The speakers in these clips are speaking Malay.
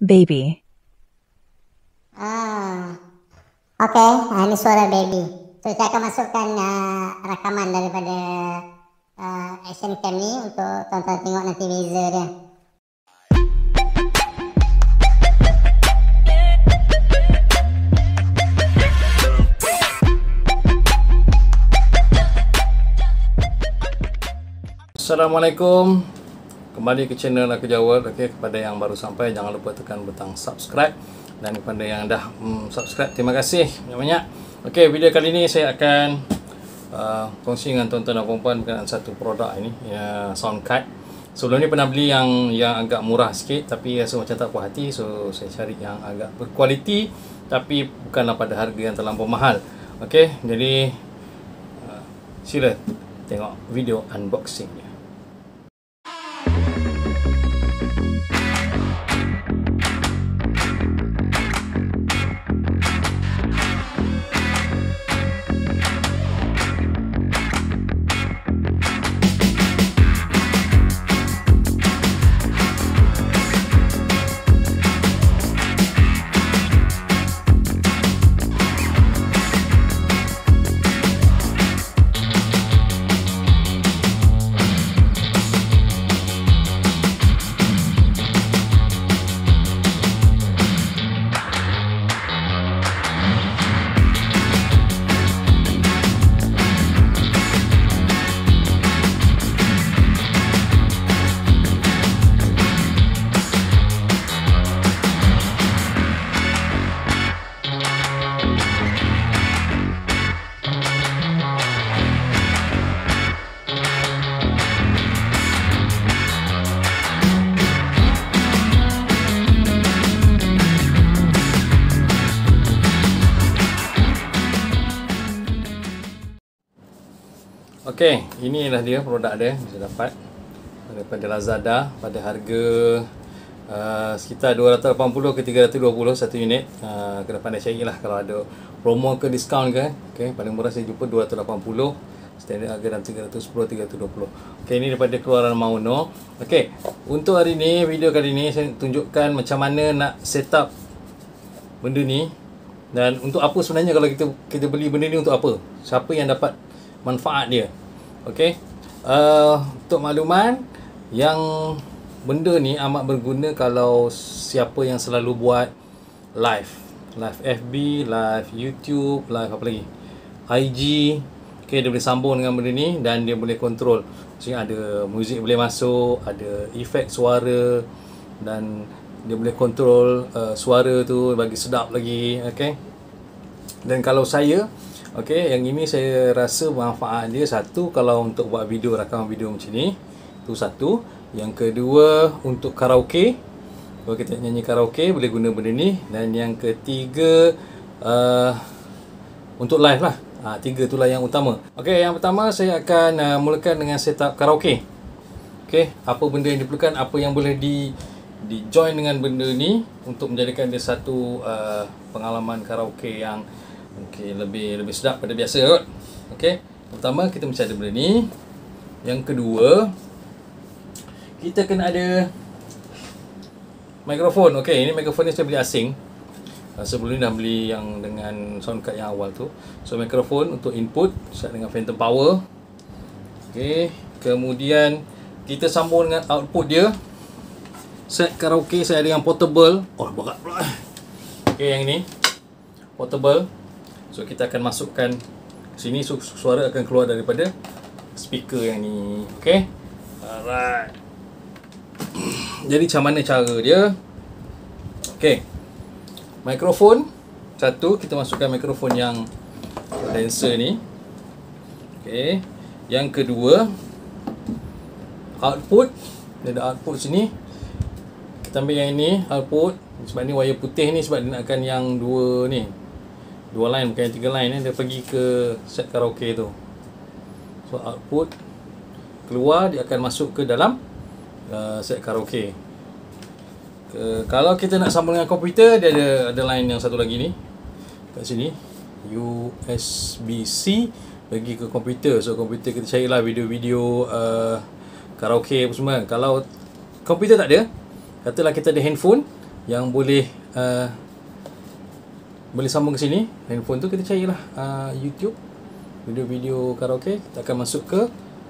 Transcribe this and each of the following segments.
Baby. Okey, ini suara baby. So, saya akan masukkan rakaman daripada action cam ni untuk tuan-tuan tengok nanti beza dia. Assalamualaikum. Kembali ke channel Aku Jawab. Okey, kepada yang baru sampai jangan lupa tekan butang subscribe, dan kepada yang dah subscribe terima kasih banyak-banyak. Okey, video kali ini saya akan kongsi dengan tuan-tuan dan puan-puan berkenaan satu produk ini, sound card. Sebelum ni pernah beli yang agak murah sikit tapi rasa macam tak puas hati, so saya cari yang agak berkualiti tapi bukanlah pada harga yang terlampau mahal. Okey, jadi sila tengok video unboxingnya. Okey, inilah dia produk dia, bisa dapat daripada Lazada pada harga sekitar 280 ke 320 satu unit. Kena pandai carilah kalau ada promo ke diskaun ke. Okey, paling murah saya jumpa 280, standard harga dalam 310 320. Okey, ini daripada keluaran Maono. Okey, untuk hari ni, video kali ni saya tunjukkan macam mana nak set up benda ni, dan untuk apa sebenarnya kalau kita beli benda ni, untuk apa, siapa yang dapat manfaat dia. Okey, untuk makluman, yang benda ni amat berguna kalau siapa yang selalu buat live FB, live YouTube, live apa lagi, IG. Okey, dia boleh sambung dengan benda ni dan dia boleh kontrol. Maksudnya ada muzik boleh masuk, ada efek suara, dan dia boleh kontrol suara tu bagi sedap lagi. Okey, dan kalau saya, okey, yang ini saya rasa manfaat dia, satu, kalau untuk buat video, rakaman video macam ni, tu satu. Yang kedua, untuk karaoke, kalau kita nyanyi karaoke boleh guna benda ni. Dan yang ketiga, untuk live lah. Tiga itulah yang utama. Okey, yang pertama saya akan mulakan dengan setup karaoke. Okey, apa benda yang diperlukan, apa yang boleh di join dengan benda ni untuk menjadikan dia satu pengalaman karaoke yang mungkin lebih sedap pada biasa kot. Okey, pertama kita mesti ada benda ni. Yang kedua, kita kena ada mikrofon. Okey, ini mikrofon ni saya beli asing. Sebelum ni dah beli yang dengan sound card yang awal tu. So mikrofon untuk input set dengan phantom power. Okey, kemudian kita sambung dengan output dia. Set karaoke saya ada yang portable. Oh, berat pula. Okey, yang ini portable. So kita akan masukkan sini, so suara akan keluar daripada speaker yang ni. Okey. Alright. Jadi macam mana cara dia? Okey. Mikrofon satu, kita masukkan mikrofon yang condenser ni. Okey. Yang kedua, output. Dia ada output sini. Kita ambil yang ini, output. Sebab ni wire putih ni, sebab dia nakkan yang dua ni, dua line, bukan yang tiga line ni. Dia pergi ke set karaoke tu. So output keluar, dia akan masuk ke dalam set karaoke. Kalau kita nak sambung dengan komputer, dia ada line yang satu lagi ni kat sini, USB-C, pergi ke komputer. So komputer kita carilah video-video karaoke apa semua. Kalau komputer tak ada, katalah kita ada handphone, yang boleh sambung ke sini. Handphone tu kita carilah YouTube, video-video karaoke. Kita akan masuk ke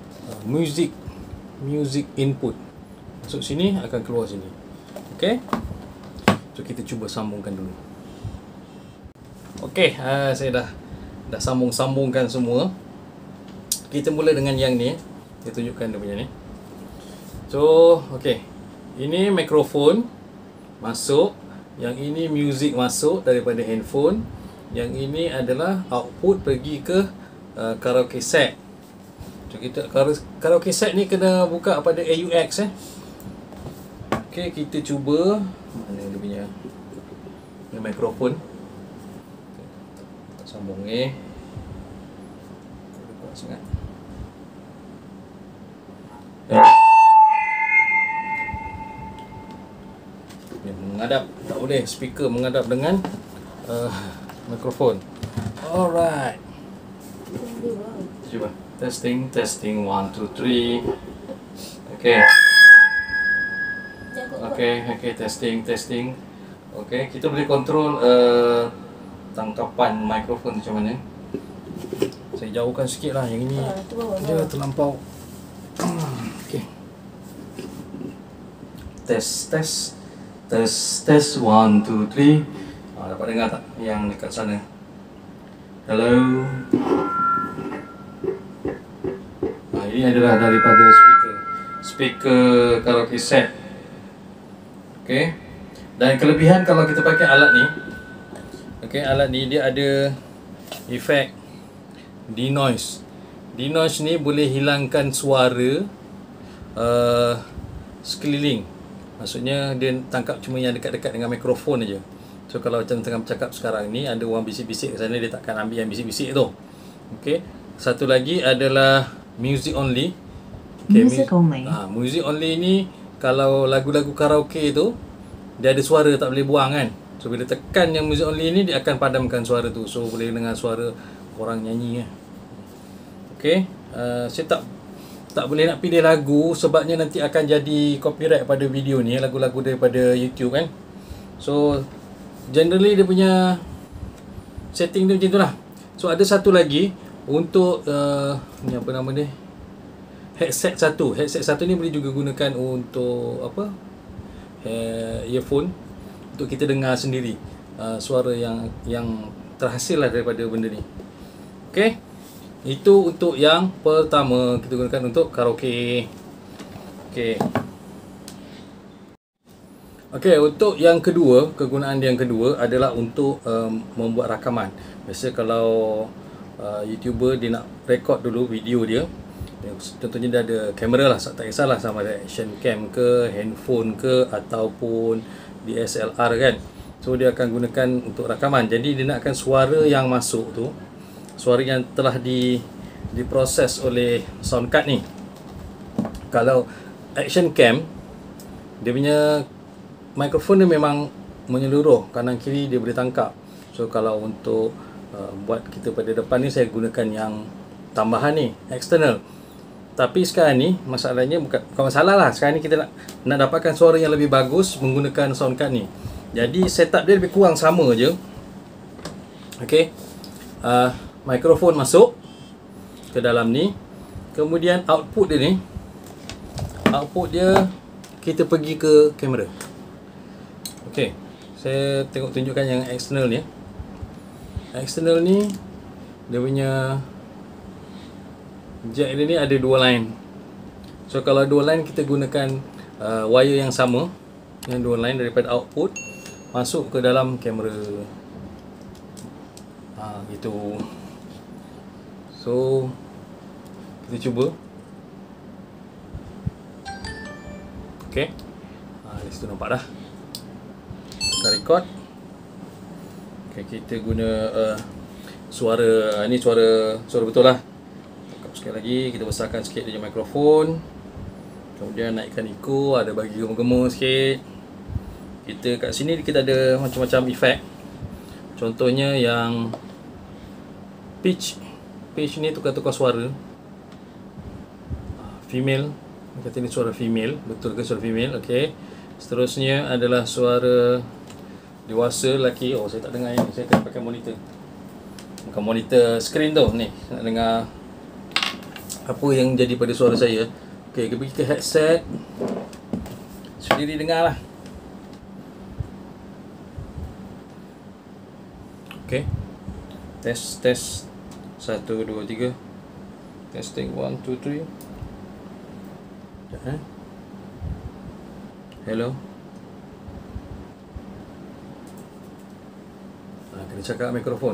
music input. Masuk sini akan keluar sini. Okey. So kita cuba sambungkan dulu. Okey, saya dah sambungkan semua. Kita mula dengan yang ni. Saya tunjukkan dia punya ni. So, okey. Ini mikrofon masuk. Yang ini music masuk daripada handphone. Yang ini adalah output pergi ke karaoke set. So, kita karaoke set ni kena buka pada AUX Okey, kita cuba. Mana dia punya mikrofon. Tak sambung ni. Kuat sangat. Dia menghadap, tak boleh speaker menghadap dengan mikrofon. Alright. Cuba. Testing 1 2 3. Okey. Okey, testing. Okey, kita boleh kontrol tangkapan mikrofon macam mana. Saya jauhkan sikit lah. Yang ini dia terlampau. Okey. Test 1 2 3. Dapat dengar tak yang dekat sana? Hello. Ini adalah daripada speaker karaoke set. Okey. Dan kelebihan kalau kita pakai alat ni, okey, alat ni dia ada efek denoise. Denoise ni boleh hilangkan suara sekeliling. Maksudnya dia tangkap cuma yang dekat-dekat dengan mikrofon aja. So kalau macam tengah bercakap sekarang ni, ada orang bisik-bisik kat sana, dia takkan ambil yang bisik-bisik tu. Okey. Satu lagi adalah music only. Okay, music only. Music only ni kalau lagu-lagu karaoke tu dia ada suara tak boleh buang kan. So bila tekan yang music only ni, dia akan padamkan suara tu. So boleh dengar suara orang nyanyi. Okey. Saya tak boleh nak pilih lagu sebabnya nanti akan jadi copyright pada video ni, lagu-lagu daripada YouTube kan. So generally dia punya setting dia macam itulah. So ada satu lagi untuk ni apa nama dia? Headset satu. Headset satu ni boleh juga gunakan untuk apa? Earphone untuk kita dengar sendiri suara yang terhasil lah daripada benda ni. Okey. Itu untuk yang pertama, kita gunakan untuk karaoke. Okey. Okey, untuk yang kedua, kegunaan yang kedua adalah untuk membuat rakaman. Biasa kalau YouTuber dia nak record dulu video dia, contohnya dia ada kamera lah, tak kisahlah sama ada action cam ke, handphone ke, ataupun DSLR kan. So dia akan gunakan untuk rakaman. Jadi dia nakkan suara yang masuk tu, suara yang telah diproses oleh sound card ni. Kalau action cam, dia punya mikrofon dia memang menyeluruh, kanan kiri dia boleh tangkap. So kalau untuk buat kita pada depan ni, saya gunakan yang tambahan ni, eksternal. Tapi sekarang ni masalahnya bukan masalah lah. Sekarang ni kita nak dapatkan suara yang lebih bagus menggunakan sound card ni. Jadi setup dia lebih kurang sama je. Okey. Mikrofon masuk ke dalam ni. Kemudian output dia ni, output dia kita pergi ke kamera. Okey. Saya tengok tunjukkan yang eksternal ni. Eksternal ni dia punya jack dia ni ada dua line. So kalau dua line, kita gunakan wire yang sama, yang dua line daripada output masuk ke dalam kamera. Gitu. So kita cuba. Okey. Di situ nampak dah. Kita record. Okey, kita guna suara ni suara betul lah. Sekali lagi kita besarkan sikit dia mikrofon. Kemudian naikkan echo, ada bagi gema-gema sikit. Kita kat sini kita ada macam-macam efek. Contohnya yang pitch ni tukar-tukar suara. Female, kata ni suara female, betul ke suara female? Okey. Seterusnya adalah suara dewasa lelaki. Oh, saya tak dengar yang saya kena pakai monitor. Bukan monitor skrin tu ni. Nak dengar apa yang jadi pada suara saya. Okey, kita pergi ke headset. Sendiri dengar lah. Okey. Test 1 2 3. Testing 1 2 3. Hello. Kena cakap mikrofon.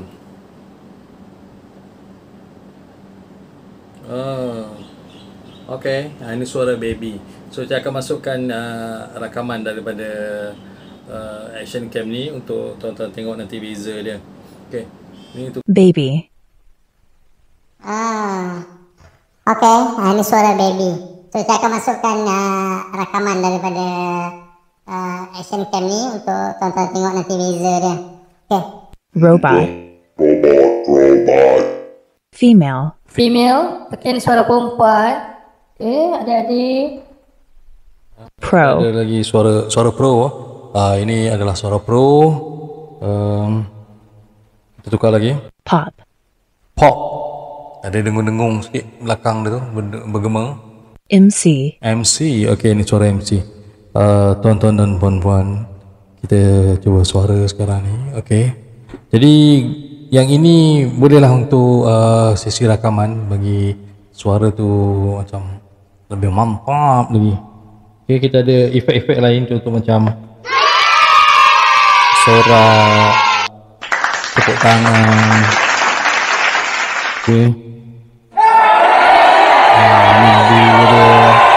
Okay, ini suara baby. So saya akan masukkan rakaman daripada action cam ni untuk tuan-tuan tengok nanti beza dia. Okay, ni tu baby. Okay, ini suara baby. So saya akan masukkan rakaman daripada action cam ni untuk tuan-tuan tengok nanti beza dia. Okay. Robot. Female. Female. Okay, ni suara perempuan. Okay, adik-adik. Pro. ada lagi suara pro. Ini adalah suara pro. Kita tukar lagi. Pop. Pop. Ada dengung-dengung sikit belakang dia tu bergema. MC. MC. Okay, ini suara MC. Tuan-tuan dan puan-puan, kita cuba suara sekarang ni. Okay. Jadi yang ini bolehlah untuk sesi rakaman bagi suara tu macam lebih mantap lagi. Okay, kita ada efek-efek lain contoh macam sorak, tepuk tangan. Okay. Ini dia.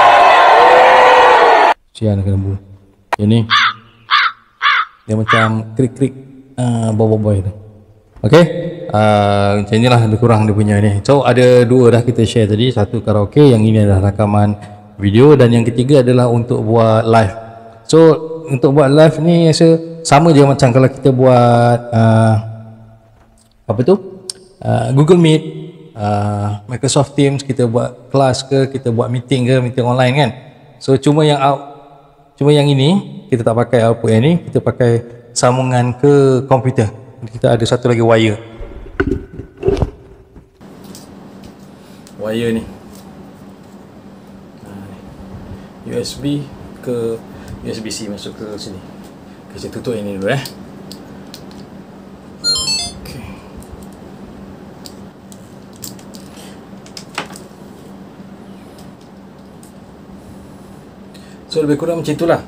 Sian kena bu. Ini dia macam krik-krik boy tu. Okay, macam inilah lebih kurang dia punya ni. So ada dua dah kita share tadi. Satu karaoke, yang ini adalah rakaman video, dan yang ketiga adalah untuk buat live. So untuk buat live ni rasa sama je macam kalau kita buat apa tu, Google Meet, Microsoft Teams, kita buat kelas ke, kita buat meeting ke, meeting online kan. So cuma yang ini kita tak pakai output yang ni, kita pakai sambungan ke komputer. Kita ada satu lagi wire ni, USB ke USB-C masuk ke sini. Okay, saya tutup ini dulu Okay. So lebih kurang macam itulah.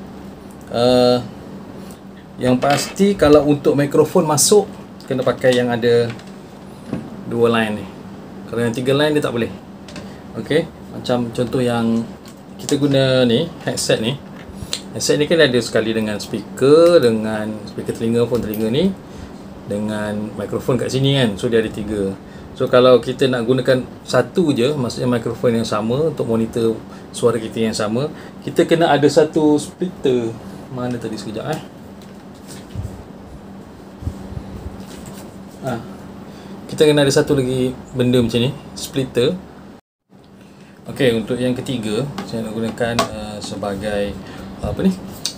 Yang pasti kalau untuk mikrofon masuk, kena pakai yang ada 2 line ni. Kalau yang 3 line dia tak boleh. Okay, macam contoh yang kita guna ni, headset ni. Headset ni kan ada sekali dengan speaker telinga pun, telinga ni dengan mikrofon kat sini kan. So dia ada 3. So kalau kita nak gunakan satu je, maksudnya mikrofon yang sama untuk monitor suara kita yang sama, kita kena ada satu splitter. Mana tadi sekejap kita kena ada satu lagi benda macam ni, splitter. Okey, untuk yang ketiga saya nak gunakan sebagai apa ni,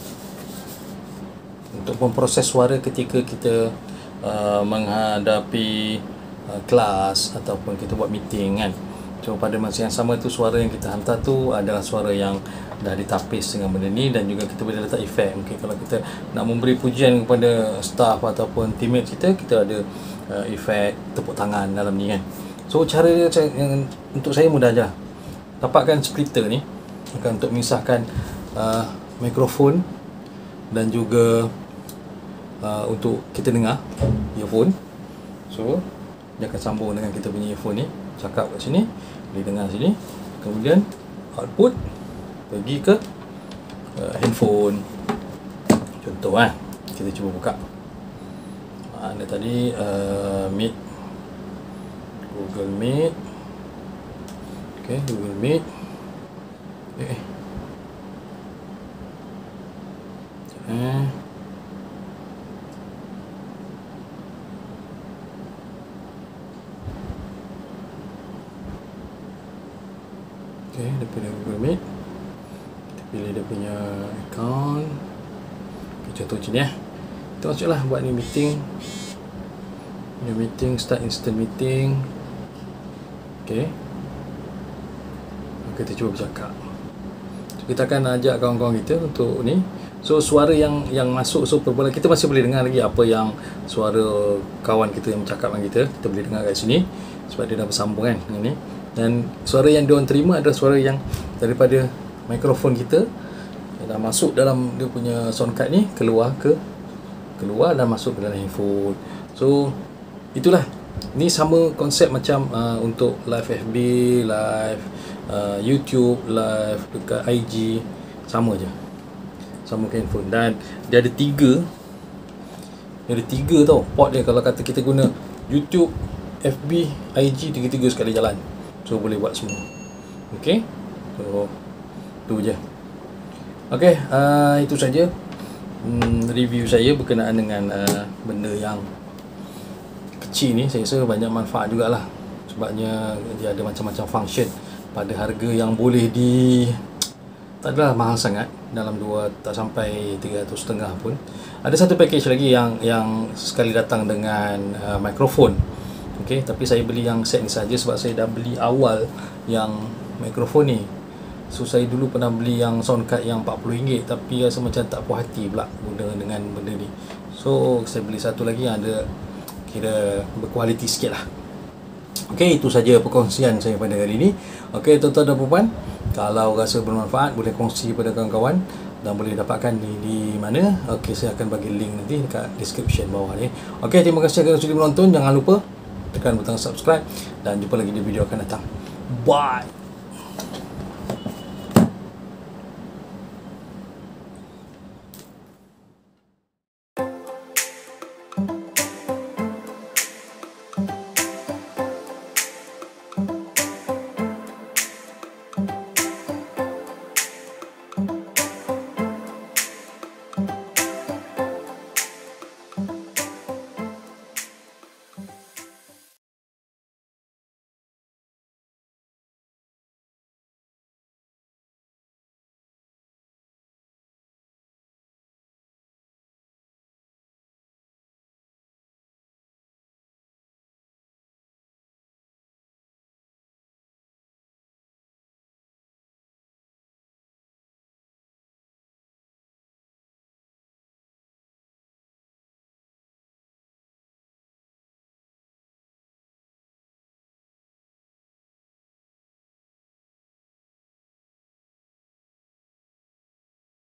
untuk memproses suara ketika kita menghadapi kelas ataupun kita buat meeting kan. So pada masa yang sama tu, suara yang kita hantar tu adalah suara yang dah ditapis dengan benda ni, dan juga kita boleh letak efek. Mungkin kalau kita nak memberi pujian kepada staff ataupun teammate kita, kita ada efek tepuk tangan dalam ni kan. So cara yang untuk saya mudah je. Dapatkan splitter ni akan untuk memisahkan mikrofon dan juga untuk kita dengar earphone. So dia akan sambung dengan kita punya earphone ni, cakap kat sini, boleh dengar sini, kemudian output pergi ke handphone. Contoh kita cuba buka. Ada tadi Meet, Google Meet. Okay, Google Meet. Okay, dia punya Google Meet. Kita pilih dia punya account. Contoh macam ni kita masuklah buat ni meeting. New meeting, start instant meeting. Okay, kita cuba bercakap. Kita akan ajak kawan-kawan kita untuk ni. So suara yang masuk, so perbualan kita masih boleh dengar lagi apa yang suara kawan kita yang bercakap dengan kita. Kita boleh dengar kat sini sebab dia dah bersambung kan dengan ni. Dan suara yang diorang terima adalah suara yang daripada mikrofon kita yang dah masuk dalam dia punya sound card ni, keluar dan masuk ke dalam handphone. So itulah, ni sama konsep macam untuk live FB, live YouTube, live dekat IG, sama je, sama ke handphone. Dan dia ada tiga tau port dia. Kalau kata kita guna YouTube, FB, IG, tiga-tiga sekali jalan, so boleh buat semua. Okay, so tu je. Okay, itu saja review saya berkenaan dengan benda yang kecil ni. Saya rasa banyak manfaat jugalah, sebabnya dia ada macam-macam function pada harga yang boleh tak adalah mahal sangat, dalam tak sampai 300.5 pun. Ada satu package lagi yang sekali datang dengan mikrofon. Okey, tapi saya beli yang set ni saja sebab saya dah beli awal yang mikrofon ni. So saya dulu pernah beli yang sound card yang RM40, tapi rasa macam tak puas hati pula guna dengan benda ni. So saya beli satu lagi yang ada kira berkualiti sikit lah. Okey, itu saja perkongsian saya pada hari ini. Okey, tuan-tuan dan puan, kalau rasa bermanfaat boleh kongsi pada kawan-kawan dan boleh dapatkan di mana. Okey, saya akan bagi link nanti dekat description bawah ni. Okey, terima kasih kerana sudi menonton. Jangan lupa tekan butang subscribe dan jumpa lagi di video akan datang. Bye.